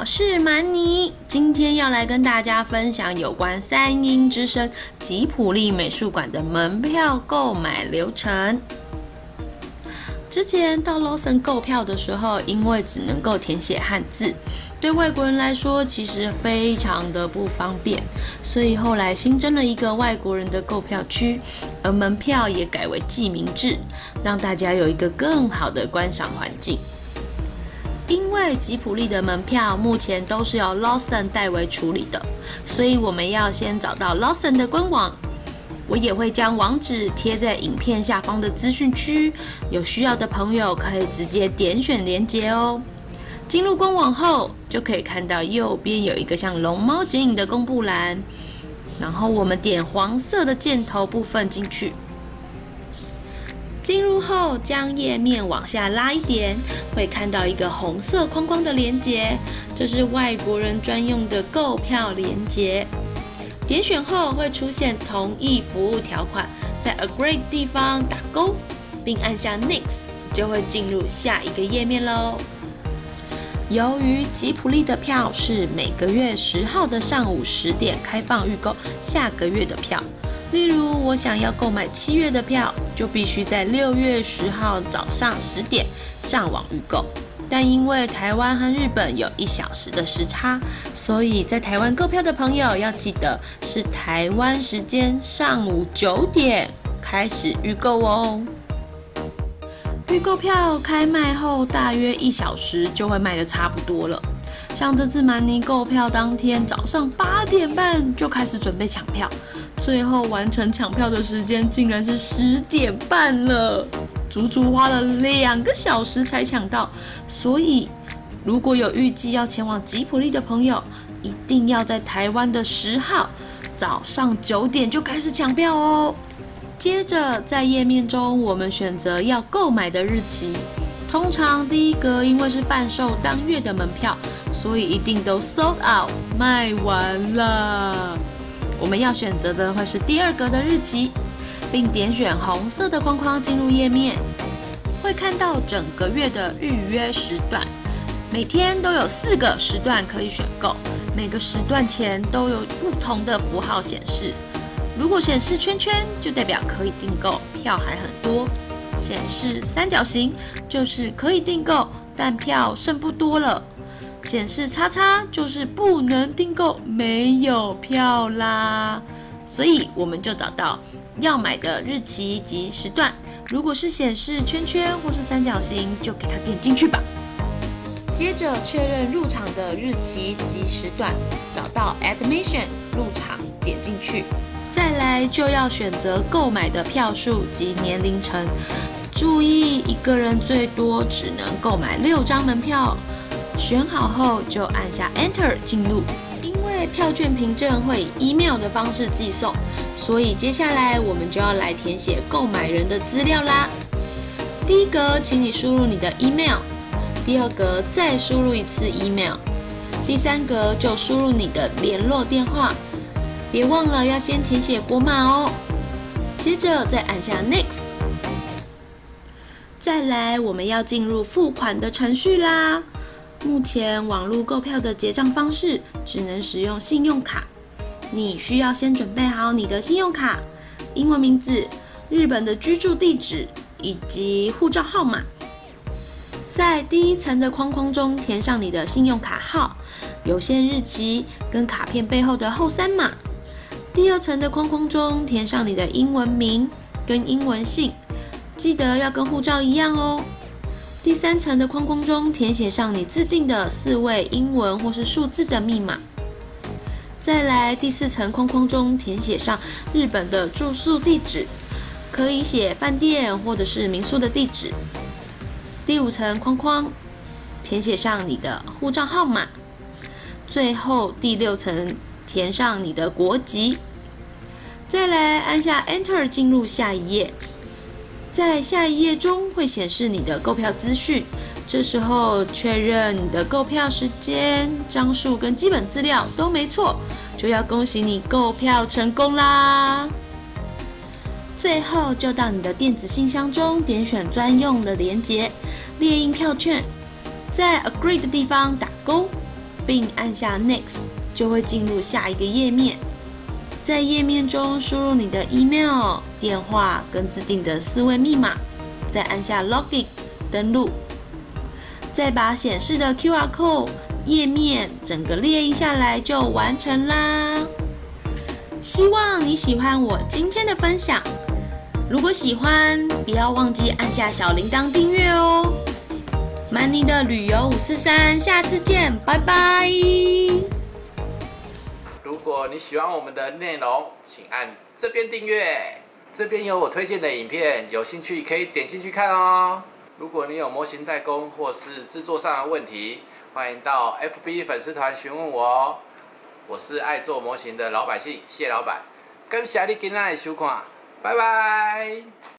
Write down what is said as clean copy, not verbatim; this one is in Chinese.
我是蛮尼，今天要来跟大家分享有关三鹰之声吉普力美术馆的门票购买流程。之前到 Lawson 购票的时候，因为只能够填写汉字，对外国人来说其实非常的不方便，所以后来新增了一个外国人的购票区，而门票也改为记名制，让大家有一个更好的观赏环境。因为吉普力的门票目前都是由 Lawson 代为处理的，所以我们要先找到 Lawson 的官网。我也会将网址贴在影片下方的资讯区，有需要的朋友可以直接点选连结哦。进入官网后，就可以看到右边有一个像龙猫剪影的公布栏，然后我们点黄色的箭头部分进去。进入后，将页面往下拉一点，会看到一个红色框框的连结，这是外国人专用的购票连结。点选后会出现同意服务条款，在 Agree 地方打勾，并按下 Next， 就会进入下一个页面喽。由于吉普力的票是每个月10号的上午10点开放预购下个月的票，例如我想要购买7月的票，就必须在6月10号早上10点上网预购。但因为台湾和日本有1小时的时差，所以在台湾购票的朋友要记得是台湾时间上午9点开始预购哦。预购票开卖后大约1小时就会卖得差不多了。像这次蛮尼购票当天早上8点半就开始准备抢票，最后完成抢票的时间竟然是10点半了，足足花了2个小时才抢到。所以如果有预计要前往吉普力的朋友，一定要在台湾的10号早上9点就开始抢票哦。接着在页面中，我们选择要购买的日期，通常第一格因为是贩售当月的门票，所以一定都 sold out 卖完了。我们要选择的会是第二格的日期，并点选红色的框框进入页面，会看到整个月的预约时段，每天都有4个时段可以选购，每个时段前都有不同的符号显示。如果显示圈圈，就代表可以订购，票还很多；显示三角形，就是可以订购，但票剩不多了；显示叉叉，就是不能订购，没有票啦。所以我们就找到要买的日期及时段，如果是显示圈圈或是三角形，就给它点进去吧。接着确认入场的日期及时段，找到 Admission 入场，点进去。再来就要选择购买的票数及年龄层，注意一个人最多只能购买6张门票。选好后就按下 Enter 进入。因为票券凭证会以 email 的方式寄送，所以接下来我们就要来填写购买人的资料啦。第一格，请你输入你的 email， 第二格再输入一次 email， 第三格就输入你的联络电话。别忘了要先填写国码哦，接着再按下 Next。 再来我们要进入付款的程序啦。目前网络购票的结账方式只能使用信用卡，你需要先准备好你的信用卡、英文名字、日本的居住地址以及护照号码。在第一层的框框中填上你的信用卡号、有限日期跟卡片背后的后3码。第二层的框框中填上你的英文名跟英文姓，记得要跟护照一样哦。第三层的框框中填写上你自定的4位英文或是数字的密码。再来第4层框框中填写上日本的住宿地址，可以写饭店或者是民宿的地址。第5层框框填写上你的护照号码。最后第6层填上你的国籍。再来按下 Enter 进入下一页。在下一页中会显示你的购票资讯，这时候确认你的购票时间、张数跟基本资料都没错，就要恭喜你购票成功啦。最后就到你的电子信箱中点选专用的连结，列印票券，在 Agree 的地方打勾， 并按下 Next， 就会进入下一个页面。在页面中输入你的 email、电话跟自定的4位密码，再按下 Login 登录，再把显示的 QR code 页面整个列印下来就完成啦。希望你喜欢我今天的分享，如果喜欢，不要忘记按下小铃铛订阅哦。曼妮的旅游543，下次见，拜拜。 如果你喜欢我们的内容，请按这边订阅，这边有我推荐的影片，有兴趣可以点进去看哦。如果你有模型代工或是制作上的问题，欢迎到 FB 粉丝团询问我哦。我是爱做模型的老百姓谢老板，感谢你今天的收看，拜拜。